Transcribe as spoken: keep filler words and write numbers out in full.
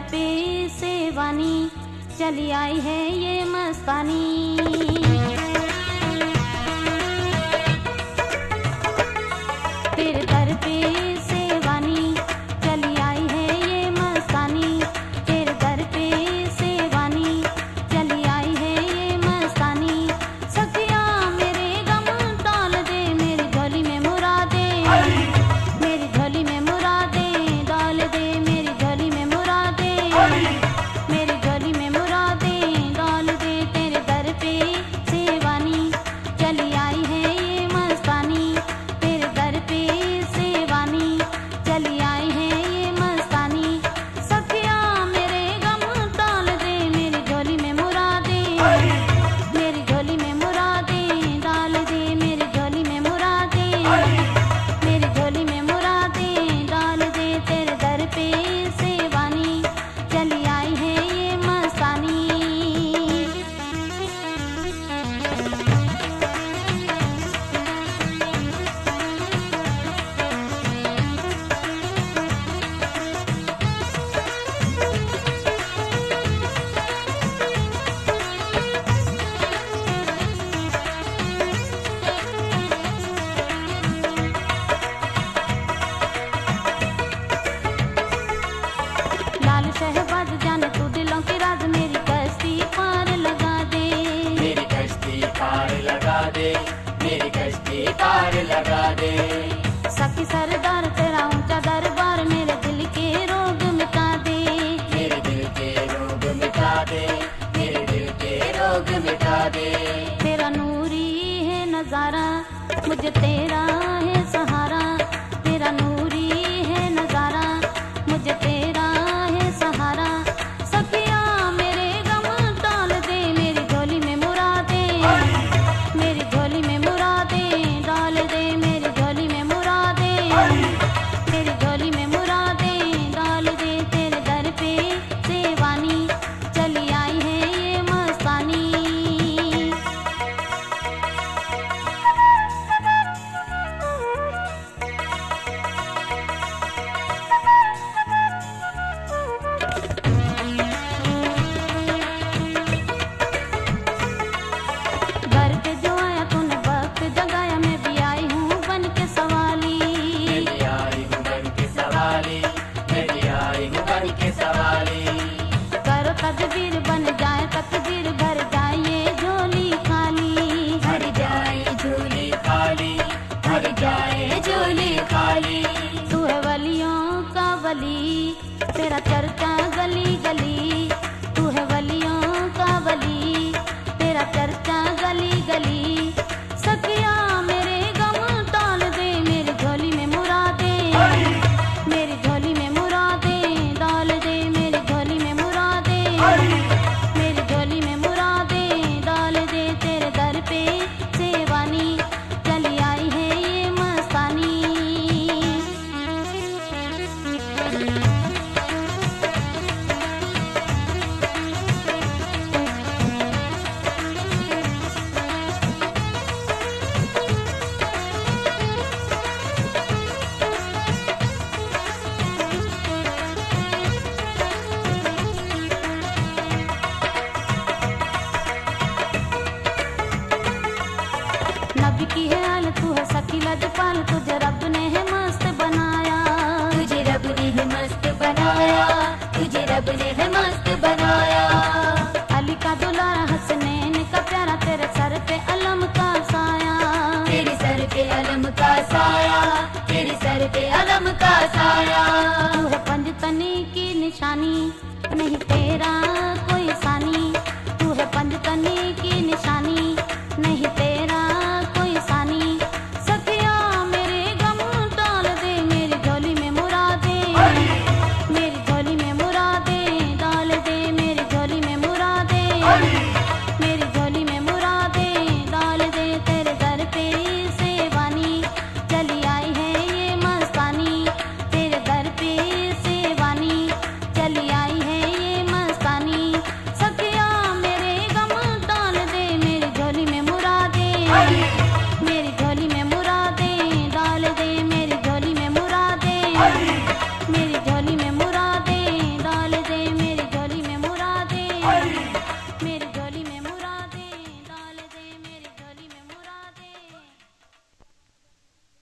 पे सेवानी चली आई है ये मस्तानी। तेरे दर पे सेवानी चली आई है ये मस्तानी। तेरे दर पे सेवानी चली आई है ये मस्तानी। सखिया मेरे गम डाल दे मेरी झोली में मुरादे, मेरी झोली में मुरादे डाल दे, मेरी झोली में मुरादे, मेरी झोली में मुरादे डाल दे। तेरे दर पे सेवानी चली आई है ये मस्तानी। तेरे दर पे सेवानी चली आई है ये मस्तानी। सखिया मेरे गम डाल दे मेरी झोली में मुरादे, मेरी झोली में मुरादे डाल दे, मेरी झोली में मुरादे, मेरी झोली में मुरादे डाल दे। तेरे दर पे सेवानी चली आई है ये मस्तानी। लाल शहबाज जाने तू दिलों की राज मेरी कश्ती पार लगा दे, मेरी कश्ती पार लगा दे, मेरी कश्ती पार लगा दे। सखी सरदार तेरा ऊंचा दरबार मेरे दिल के रोग मिटा दे, मेरे दिल के रोग मिटा दे, मेरे दिल के रोग मिटा दे। तेरा नूरी है नजारा मुझे तेरा है सहारा। तेरा नूरी है नजारा मुझे तेरा है सहारा। सखिया मेरे गम डाल दे मेरी झोली में मुरादे, मेरी झोली में मुरादे डाल दे, मेरी झोली में मुरादे, मेरी झोली में मुरादे डाल दे। तेरे दर पे सेवानी चली आई है ये मस्तानी। घर पे जो आया तूने वक्त जगाया मैं भी आई हूँ बन के सवाली। मैं भी आई हूँ बन के सवाली, मैं भी आई हूँ बन के सवाली। करो तदबीर बन जाए तकदीर भर जाए ये झोली खाली। भर जाए झोली खाली, भर जाए झोली खाली। तू है वलियों का वली तेरा चर्चा गली गली। तू है वलियों का वली तेरा चर्चा गली गली। सखिया मेरे गम डाल दे मेरी झोली में मुरादे, मेरी झोली में मुरादे डाल दे, मेरी झोली में मुरादे, मेरी झोली में मुरादे डाल दे। तेरे दर पे सेवानी चली आई है ये मस्तानी। नबी की है आल तू है सखी लजपाल तुझे रब ने है मस्त बनाया। तुझे रब ने है मस्त बनाया, तुझे रब ने है मस्त बनाया। अली का दुलारा हसनैन का प्यारा तेरे सर पे अलम का साया। तेरे सर पे अलम का साया, तेरे सर पे अलम का साया। तू है पंजतनी की निशानी नहीं तेरा कोई सानी। तू है पंजतनी की निशानी नहीं तेरा कोई सानी। सखिया मेरे गम डाल दे मेरी झोली में मुरादे, मेरी झोली में मुरादे डाल दे, मेरी झोली में मुरादे, मेरी झोली में मुरादे डाल दे। तेरे दर पे सेवानी चली आई है ये मस्तानी। तेरे दर पे सेवानी चली आई है ये मस्तानी। सखिया मेरे गम डाल दे मेरी झोली में मुरादे।